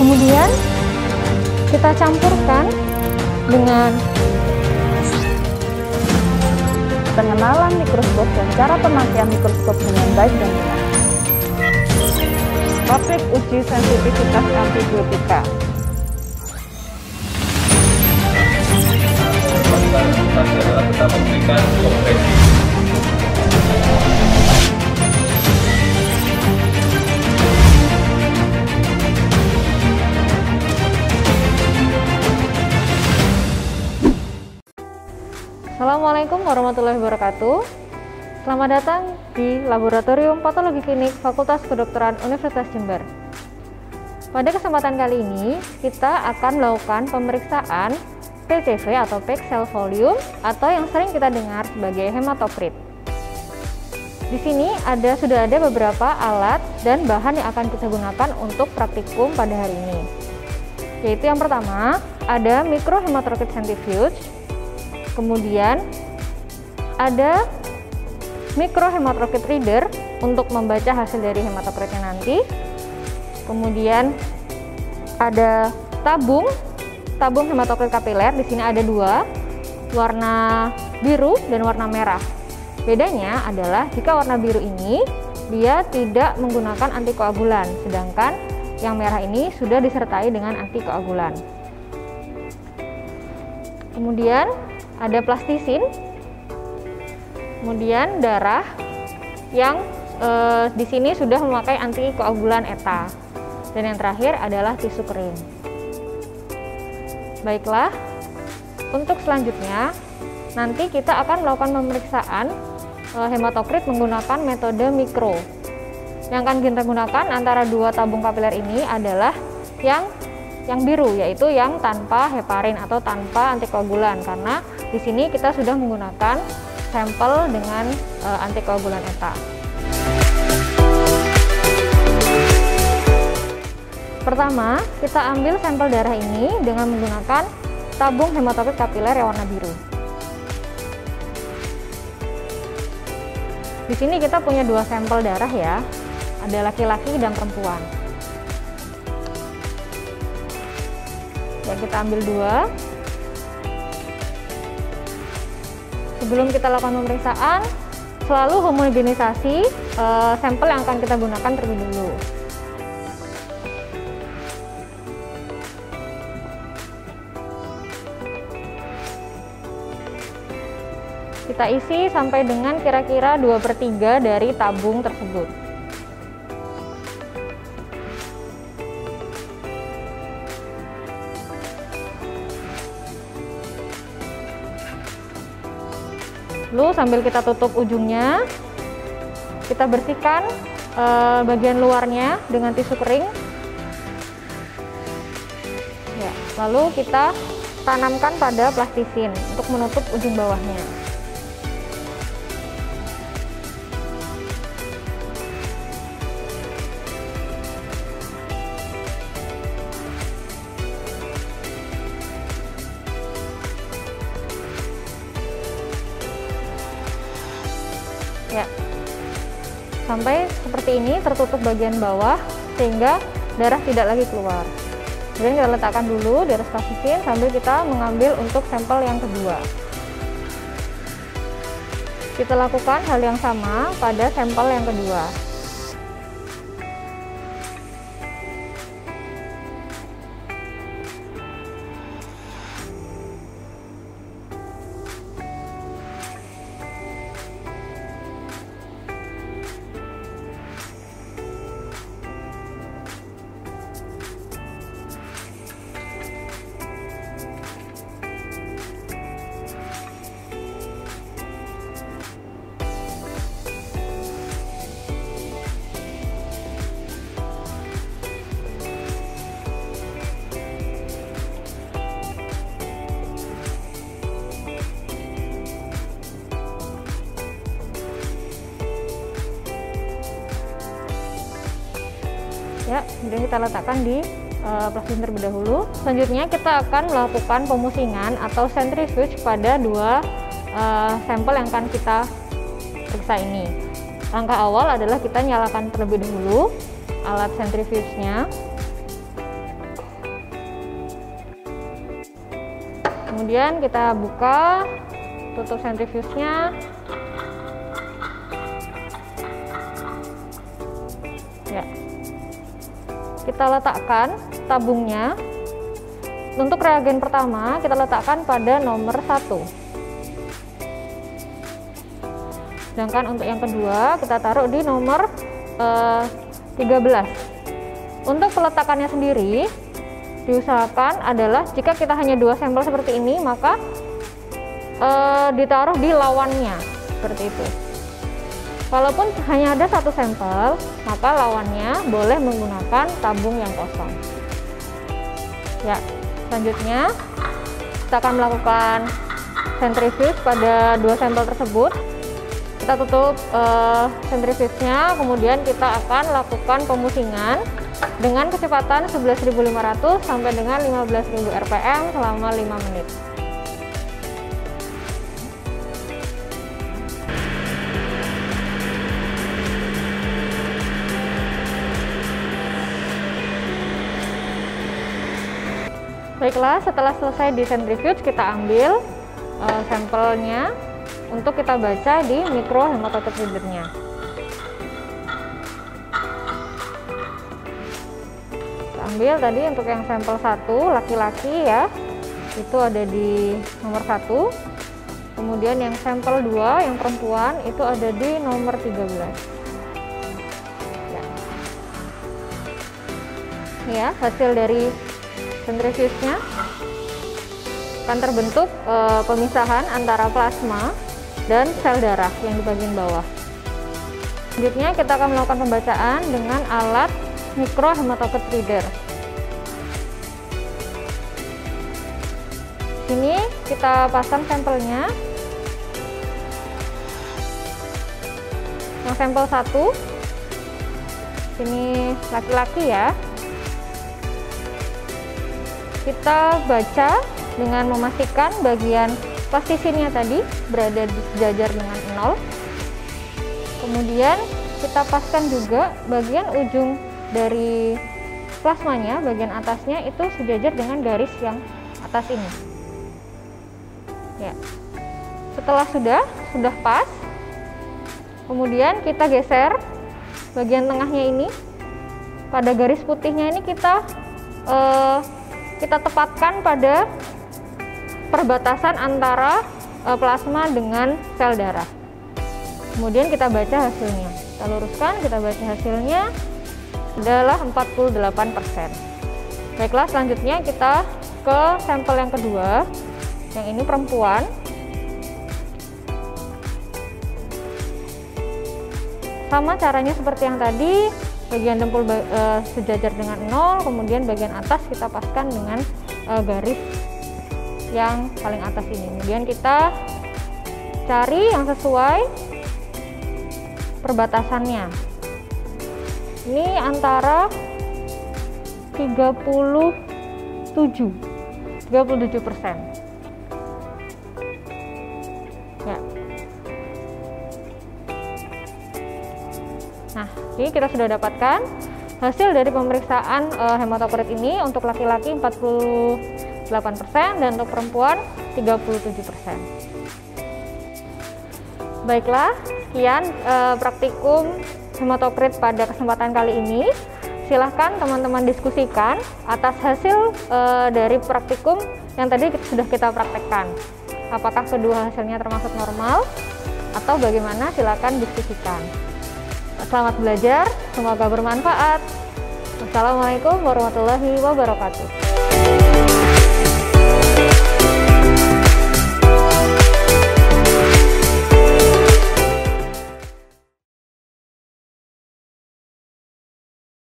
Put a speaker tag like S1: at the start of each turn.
S1: Kemudian kita campurkan dengan pengenalan mikroskop dan cara pemakaian mikroskop dengan baik dan benar. Topik uji sensitivitas antibiotika.
S2: Adalah kita memberikan kompresi.
S1: Assalamualaikum warahmatullahi wabarakatuh. Selamat datang di Laboratorium Patologi Klinik Fakultas Kedokteran Universitas Jember. Pada kesempatan kali ini, kita akan melakukan pemeriksaan PCV atau Packed Cell Volume atau yang sering kita dengar sebagai hematokrit. Di sini sudah ada beberapa alat dan bahan yang akan kita gunakan untuk praktikum pada hari ini. Yaitu yang pertama, ada microhematokrit centrifuge. Kemudian ada microhematokrit reader untuk membaca hasil dari hematokritnya nanti. Kemudian ada tabung hematokrit kapiler. Di sini ada dua, warna biru dan warna merah. Bedanya adalah jika warna biru ini dia tidak menggunakan antikoagulan, sedangkan yang merah ini sudah disertai dengan antikoagulan. Kemudian ada plastisin, kemudian darah yang di sini sudah memakai antikoagulan ETA, dan yang terakhir adalah tisu kering. Baiklah, untuk selanjutnya nanti kita akan melakukan pemeriksaan hematokrit menggunakan metode mikro. Yang akan kita gunakan antara dua tabung kapiler ini adalah yang biru, yaitu yang tanpa heparin atau tanpa antikoagulan, karena di sini kita sudah menggunakan sampel dengan antikoagulan ETA. Pertama, kita ambil sampel darah ini dengan menggunakan tabung hematokrit kapiler yang warna biru. Di sini kita punya dua sampel darah ya, ada laki-laki dan perempuan. Ya, kita ambil dua. Sebelum kita lakukan pemeriksaan, selalu homogenisasi sampel yang akan kita gunakan terlebih dulu. Kita isi sampai dengan kira-kira 2/3 dari tabung tersebut. Lalu sambil kita tutup ujungnya, kita bersihkan bagian luarnya dengan tisu kering. Ya, lalu kita tanamkan pada plastisin untuk menutup ujung bawahnya. Ya, sampai seperti ini tertutup bagian bawah sehingga darah tidak lagi keluar. Kemudian kita letakkan dulu di atas plastisin sambil kita mengambil untuk sampel yang kedua. Kita lakukan hal yang sama pada sampel yang kedua. Ya, kemudian kita letakkan di plastisin terlebih dahulu. Selanjutnya kita akan melakukan pemusingan atau centrifuge pada dua sampel yang akan kita periksa ini. Langkah awal adalah kita nyalakan terlebih dahulu alat centrifuge-nya. Kemudian kita buka, tutup sentrifugenya. Ya. Kita letakkan tabungnya. Untuk reagen pertama kita letakkan pada nomor 1. Sedangkan untuk yang kedua kita taruh di nomor 13. Untuk peletakannya sendiri diusahakan adalah jika kita hanya 2 sampel seperti ini, maka ditaruh di lawannya seperti itu. Walaupun hanya ada 1 sampel, maka lawannya boleh menggunakan tabung yang kosong. Ya, selanjutnya kita akan melakukan sentrifuge pada 2 sampel tersebut. Kita tutup sentrifugenya, kemudian kita akan lakukan pemusingan dengan kecepatan 11.500 sampai dengan 15.000 rpm selama 5 menit. Baiklah, setelah selesai di sentrifuge, kita ambil sampelnya untuk kita baca di microhematocrite reader-nya. Kita ambil tadi untuk yang sampel 1 laki-laki ya, itu ada di nomor 1. Kemudian yang sampel 2 yang perempuan itu ada di nomor 13. Ya, hasil dari sentrifugenya akan terbentuk pemisahan antara plasma dan sel darah yang di bagian bawah. Selanjutnya kita akan melakukan pembacaan dengan alat microhematocrite reader. Sini kita pasang sampelnya. Yang sampel 1 sini laki-laki ya. Kita baca dengan memastikan bagian plastisinnya tadi berada di sejajar dengan 0. Kemudian kita paskan juga bagian ujung dari plasmanya, bagian atasnya itu sejajar dengan garis yang atas ini. Ya. Setelah sudah pas, kemudian kita geser bagian tengahnya ini. Pada garis putihnya ini kita tepatkan pada perbatasan antara plasma dengan sel darah. Kemudian kita baca hasilnya. Kita luruskan, kita baca hasilnya adalah 48%. Baiklah, selanjutnya kita ke sampel yang kedua. Yang ini perempuan. Sama caranya seperti yang tadi, bagian dempul sejajar dengan 0, kemudian bagian atas kita paskan dengan garis yang paling atas ini. Kemudian kita cari yang sesuai perbatasannya. Ini antara 37%. Ya. Nah, ini kita sudah dapatkan hasil dari pemeriksaan hematopoiesis ini. Untuk laki-laki 48% dan untuk perempuan 37%. Baiklah, sekian praktikum hematopoiesis pada kesempatan kali ini. Silahkan teman-teman diskusikan atas hasil dari praktikum yang tadi sudah kita praktekkan. Apakah kedua hasilnya termasuk normal atau bagaimana? Silahkan diskusikan. Selamat belajar, semoga bermanfaat. Wassalamualaikum warahmatullahi wabarakatuh.